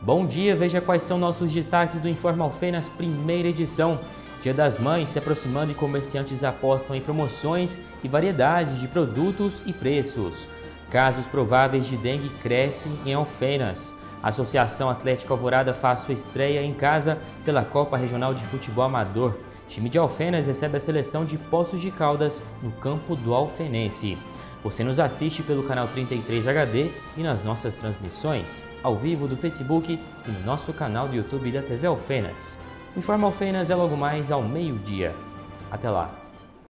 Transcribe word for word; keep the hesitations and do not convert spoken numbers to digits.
Bom dia, veja quais são nossos destaques do Informa Alfenas, primeira edição. Dia das Mães se aproximando e comerciantes apostam em promoções e variedades de produtos e preços. Casos prováveis de dengue crescem em Alfenas. A Associação Atlético Alvorada faz sua estreia em casa pela Copa Regional de Futebol Amador. Time de Alfenas recebe a seleção de Poços de Caldas no campo do Alfenense. Você nos assiste pelo canal trinta e três H D e nas nossas transmissões, ao vivo do Facebook e no nosso canal do YouTube da T V Alfenas. Informa Alfenas é logo mais ao meio-dia. Até lá!